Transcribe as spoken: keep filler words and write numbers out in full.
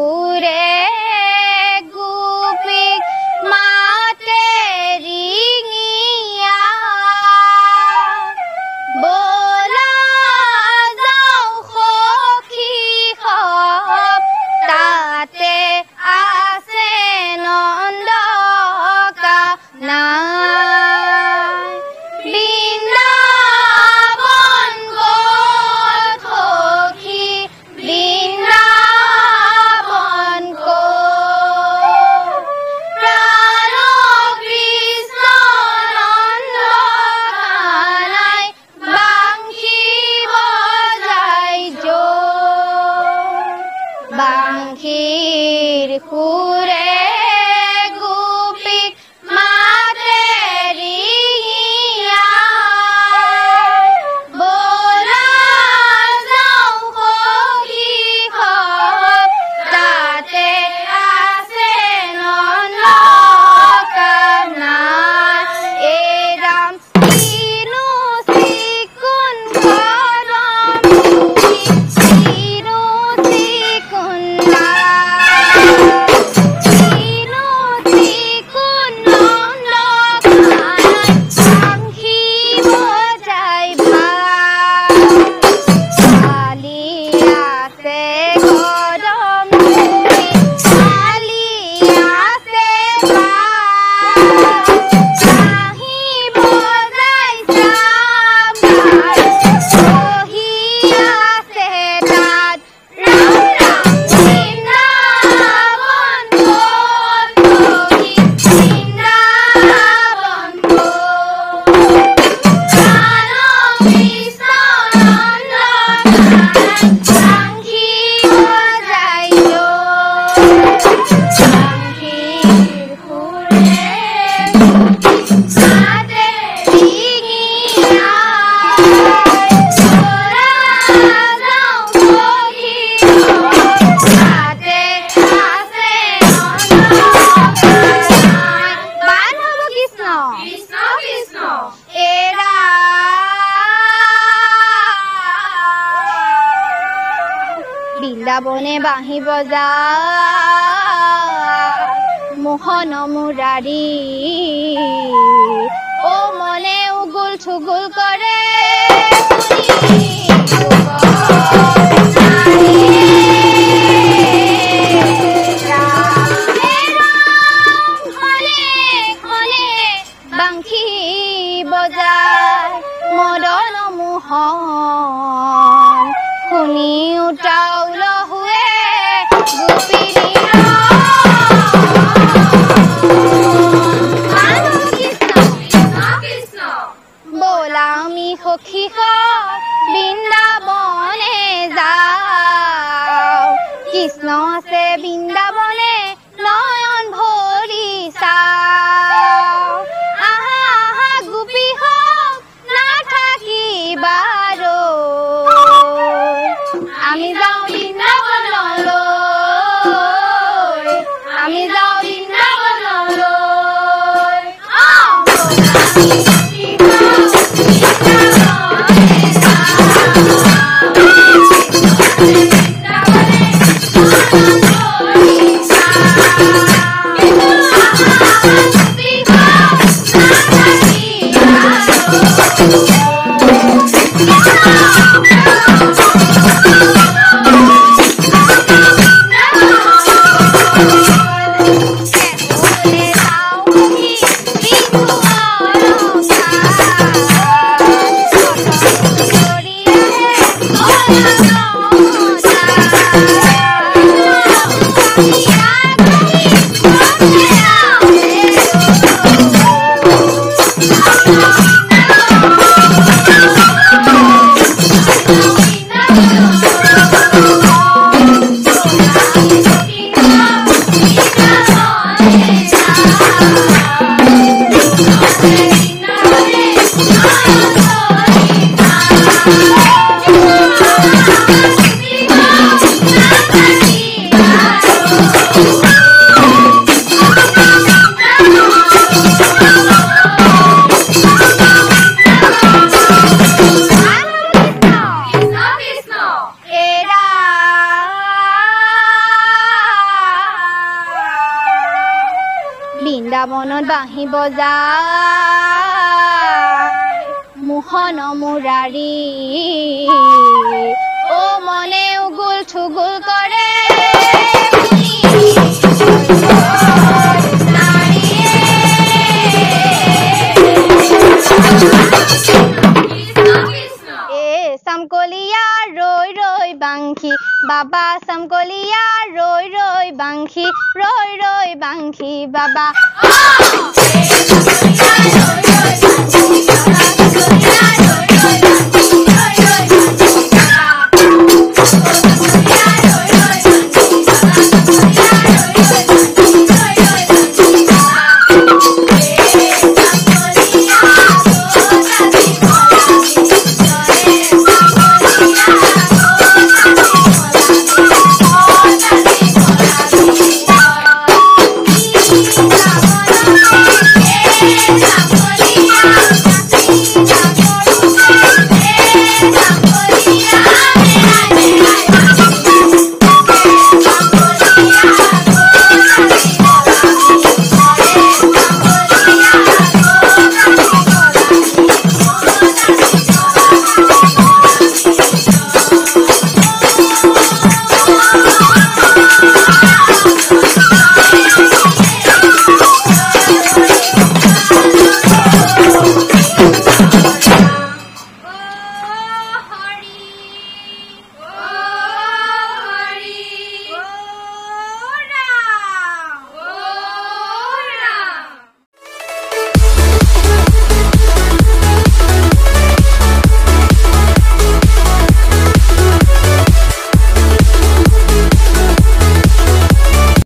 ঘুরে গোপীক মাতে ৰিঙিয়া বলা যাও সখী সব তাতে আছে নন্দ কানন বৃন্দাবন গ'ল সখী বৃন্দাবন গ'ল প্ৰাণ কৃষ্ণ নন্দ কানাই বাংশী বজাই জয় বাংশীৰ সুৰে গোপীক মাতে ৰিঙিয়া বলা যাও সখী সব তাতে আছে নন্দ কানন এই ৰাম কিনো চিকুণ ঘৰম কিনো চিকুণ কিনো চিকুণ নন্দ কানন বাংশী বজাই ভাল চালি আছে গৰম ধুই চালি আছে কাঁহী বজাই চাম বহি আছে তাত ৰাম ৰাম বৃন্দাবন গ'ল সখী বৃন্দাবন গ'ল প্ৰাণ কৃষ্ণ নন্দ কানন বাংশী বজাই জয় বাংশীৰ সুৰে মাতে ৰিঙিয়া বলা যাও সখী সব তাতে আছে নন্দ কানন বান্ধৱ কৃষ্ণ কৃষ্ণ কৃষ্ণ এৰা বৃন্দাবনে বাঁহী বজা মোহন মুৰাৰী ও মনে উগুল থুগুল কৰে বাংশী বজায় মদন মোহন শুনি উতাউল হুৱে বলা আমি সখী সব বৃন্দাবনে যাও কৃষ্ণ আছে বৃন্দাবনে নয়ন ভৰি চাও আহা আহা গোপী সব নাথাকিবা ৰৈ আমি যাওঁ বৃন্দাবনলৈ আমি যাওঁ বৃন্দাবনলৈ অ Oh, বৃন্দাবনত বাঁহী বজায় মোহন মুৰাৰী ও মনে উগুল থুগুল কৰে समकोलिया रोय रोय बांखी बाबा समकोलिया रोय रोय बांखी रोय रोय बांखी बाबा